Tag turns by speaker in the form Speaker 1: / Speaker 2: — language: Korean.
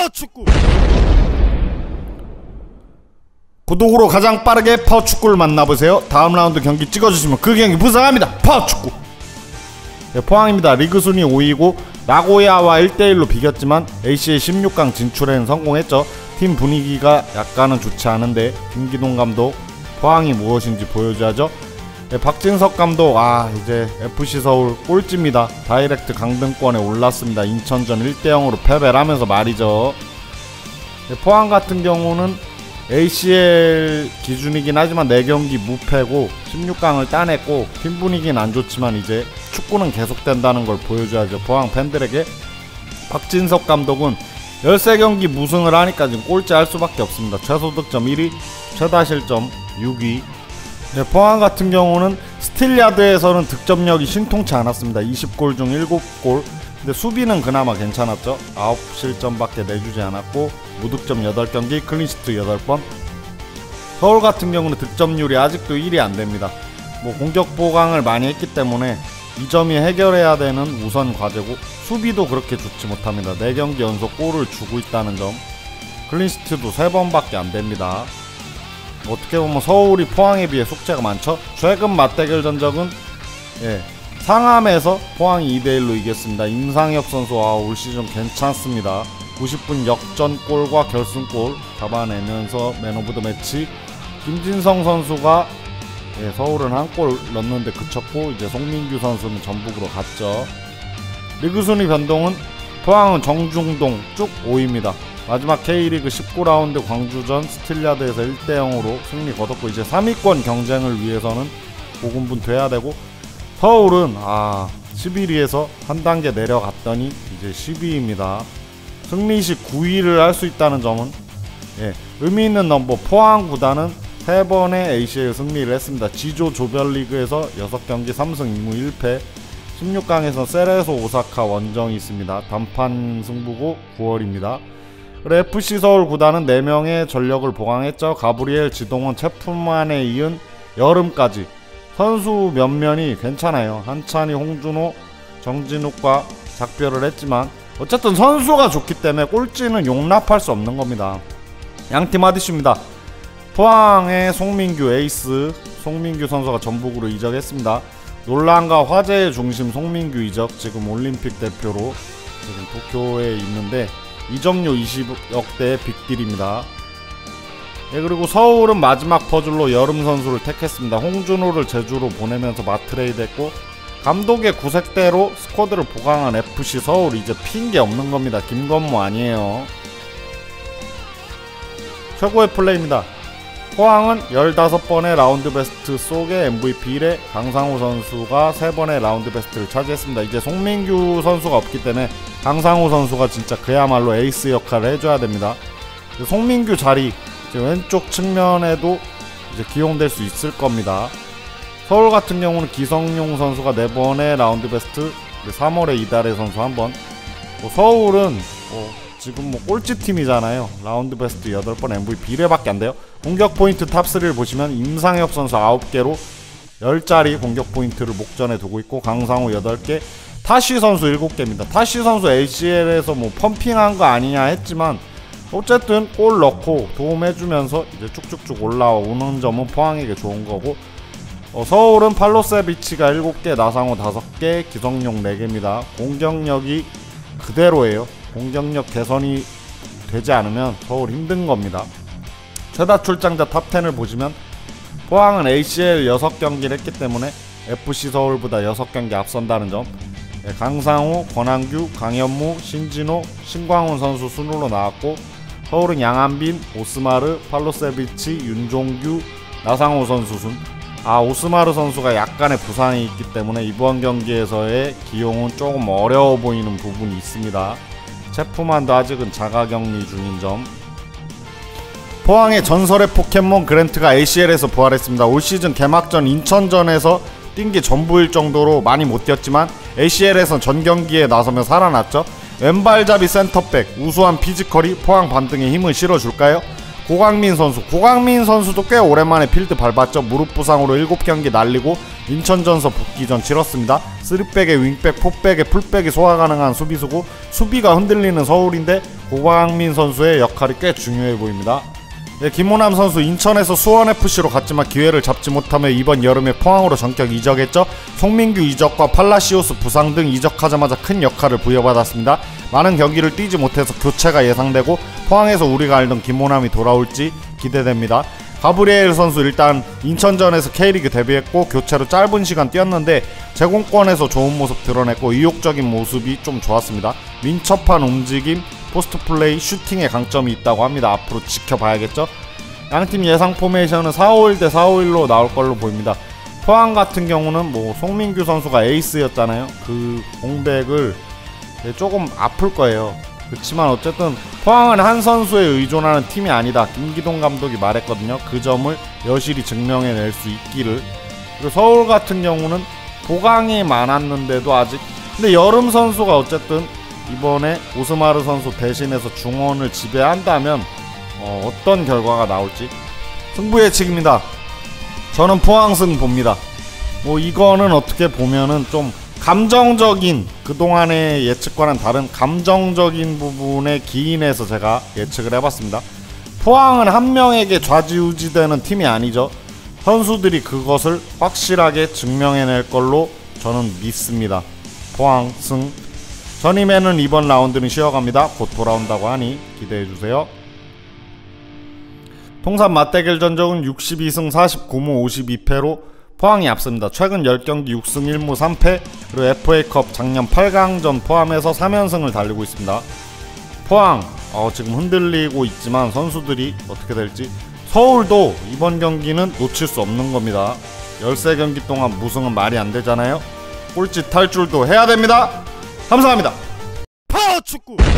Speaker 1: 파워축구. 구독으로 가장 빠르게 파워축구를 만나보세요. 다음 라운드 경기 찍어주시면 그 경기 부상합니다. 파워축구. 네, 포항입니다. 리그 순위 5위고 나고야와 1대1로 비겼지만 ACL 16강 진출에는 성공했죠. 팀 분위기가 약간은 좋지 않은데 김기동 감독 포항이 무엇인지 보여줘야죠. 네, 박진석 감독 이제 FC서울 꼴찌입니다. 다이렉트 강등권에 올랐습니다. 인천전 1대0으로 패배를 하면서 말이죠. 네, 포항 같은 경우는 ACL 기준이긴 하지만 4경기 무패고 16강을 따냈고 팀 분위기는 안 좋지만 이제 축구는 계속된다는 걸 보여줘야죠. 포항 팬들에게. 박진석 감독은 13경기 무승을 하니까 지금 꼴찌 할 수밖에 없습니다. 최소 득점 1위, 최다 실점 6위. 네, 포항 같은 경우는 스틸야드에서는 득점력이 신통치 않았습니다. 20골 중 7골. 근데 수비는 그나마 괜찮았죠. 9실점밖에 내주지 않았고 무득점 8경기, 클린시트 8번. 서울 같은 경우는 득점률이 아직도 1이 안됩니다. 공격 보강을 많이 했기 때문에 이 점이 해결해야 되는 우선 과제고, 수비도 그렇게 좋지 못합니다. 4경기 연속 골을 주고 있다는 점. 클린시트도 3번밖에 안됩니다. 어떻게 보면 서울이 포항에 비해 숙제가 많죠. 최근 맞대결 전적은 상암에서 포항이 2대1로 이겼습니다. 임상엽 선수 올 시즌 괜찮습니다. 90분 역전골과 결승골 잡아내면서 맨 오브 더 매치. 김진성 선수가 서울은 한 골 넣는데 그쳤고 이제 송민규 선수는 전북으로 갔죠. 리그 순위 변동은 포항은 정중동 쭉 5위입니다. 마지막 K리그 19라운드 광주전 스틸야드에서 1대0으로 승리 거뒀고 이제 3위권 경쟁을 위해서는 고군분투해야 되고, 서울은 11위에서 한 단계 내려갔더니 이제 10위입니다. 승리 시 9위를 할 수 있다는 점은 의미있는 넘버. 포항 구단은 3번의 ACL 승리를 했습니다. 지조 조별리그에서 6경기 3승 2무 1패, 16강에서 세레소 오사카 원정이 있습니다. 단판 승부고 9월입니다. 그리고 FC서울 구단은 4명의 전력을 보강했죠. 가브리엘, 지동원, 체프만에 이은 여름까지 선수 면면이 괜찮아요. 한찬이, 홍준호, 정진욱과 작별을 했지만 어쨌든 선수가 좋기 때문에 꼴찌는 용납할 수 없는 겁니다. 양팀 하디슈입니다. 포항의 송민규 에이스, 송민규 선수가 전북으로 이적했습니다. 논란과 화제의 중심 송민규 이적, 지금 올림픽 대표로 지금 도쿄에 있는데 이적료 20억대의 빅딜입니다. 그리고 서울은 마지막 퍼즐로 여름 선수를 택했습니다. 홍준호를 제주로 보내면서 마트레이드 했고, 감독의 구색대로 스쿼드를 보강한 FC 서울, 이제 핑계 없는 겁니다. 김건모 아니에요. 최고의 플레이입니다. 포항은 15번의 라운드 베스트 속의 MVP 1에 강상우 선수가 3번의 라운드 베스트를 차지했습니다. 이제 송민규 선수가 없기 때문에 강상우 선수가 진짜 그야말로 에이스 역할을 해줘야 됩니다. 송민규 자리 이제 왼쪽 측면에도 이제 기용될 수 있을 겁니다. 서울 같은 경우는 기성용 선수가 4번의 라운드 베스트, 3월에 이달의 선수 1번. 서울은 지금 꼴찌 팀이잖아요. 라운드 베스트 8번, MVP 1회밖에 안 돼요. 공격 포인트 탑3를 보시면 임상엽 선수 9개로 10짜리 공격 포인트를 목전에 두고 있고, 강상우 8개, 타시 선수 7개입니다. 타시 선수 ACL에서 펌핑한 거 아니냐 했지만 어쨌든 골 넣고 도움해주면서 이제 쭉쭉쭉 올라오는 점은 포항에게 좋은 거고, 서울은 팔로세비치가 7개, 나상호 5개, 기성용 4개입니다. 공격력이 그대로예요. 공격력 개선이 되지 않으면 서울 힘든 겁니다. 최다 출장자 탑10을 보시면 포항은 ACL 6경기를 했기 때문에 FC 서울보다 6경기 앞선다는 점. 강상우, 권한규, 강현무, 신진호, 신광훈 선수 순으로 나왔고, 서울은 양한빈, 오스마르, 팔로세비치, 윤종규, 나상호 선수 순. 오스마르 선수가 약간의 부상이 있기 때문에 이번 경기에서의 기용은 조금 어려워 보이는 부분이 있습니다. 체프만도 아직은 자가격리 중인 점. 포항의 전설의 포켓몬 그랜트가 ACL에서 부활했습니다. 올 시즌 개막전 인천전에서 뛴 게 전부일 정도로 많이 못 뛰었지만 ACL에선 전 경기에 나서며 살아났죠. 왼발잡이 센터백, 우수한 피지컬이 포항 반등에 힘을 실어줄까요? 고강민 선수도 꽤 오랜만에 필드 밟았죠. 무릎 부상으로 7경기 날리고 인천전서 복귀전 치렀습니다. 3백에 윙백, 4백에 풀백이 소화 가능한 수비수고 수비가 흔들리는 서울인데 고광민 선수의 역할이 꽤 중요해 보입니다. 네, 김호남 선수 인천에서 수원FC로 갔지만 기회를 잡지 못하며 이번 여름에 포항으로 전격 이적했죠. 송민규 이적과 팔라시오스 부상 등 이적하자마자 큰 역할을 부여받았습니다. 많은 경기를 뛰지 못해서 교체가 예상되고 포항에서 우리가 알던 김호남이 돌아올지 기대됩니다. 가브리엘 선수 일단 인천전에서 K리그 데뷔했고 교체로 짧은 시간 뛰었는데 제공권에서 좋은 모습 드러냈고 의욕적인 모습이 좀 좋았습니다. 민첩한 움직임, 포스트 플레이, 슈팅에 강점이 있다고 합니다. 앞으로 지켜봐야겠죠. 양팀 예상 포메이션은 4-5-1 대 4-5-1로 나올 걸로 보입니다. 포항 같은 경우는 뭐 송민규 선수가 에이스였잖아요. 그 공백을 조금 아플 거예요. 그렇지만 어쨌든 포항은 한 선수에 의존하는 팀이 아니다. 김기동 감독이 말했거든요. 그 점을 여실히 증명해낼 수 있기를. 그리고 서울 같은 경우는 보강이 많았는데도 아직 근데 여름 선수가 어쨌든 이번에 오스마르 선수 대신해서 중원을 지배한다면 어떤 결과가 나올지 승부 예측입니다. 저는 포항승 봅니다. 뭐 이거는 어떻게 보면은 좀 감정적인 그동안의 예측과는 다른 감정적인 부분에 기인해서 제가 예측을 해봤습니다. 포항은 한 명에게 좌지우지되는 팀이 아니죠. 선수들이 그것을 확실하게 증명해낼 걸로 저는 믿습니다. 포항 승. 전임에는 이번 라운드는 쉬어갑니다. 곧 돌아온다고 하니 기대해주세요. 통산 맞대결 전적은 62승 49무 52패로 포항이 앞섭니다. 최근 10경기 6승 1무 3패 그리고 FA컵 작년 8강전 포함해서 3연승을 달리고 있습니다. 포항 지금 흔들리고 있지만 선수들이 어떻게 될지. 서울도 이번 경기는 놓칠 수 없는 겁니다. 13경기 동안 무승은 말이 안 되잖아요. 꼴찌 탈출도 해야 됩니다. 감사합니다. 파워축구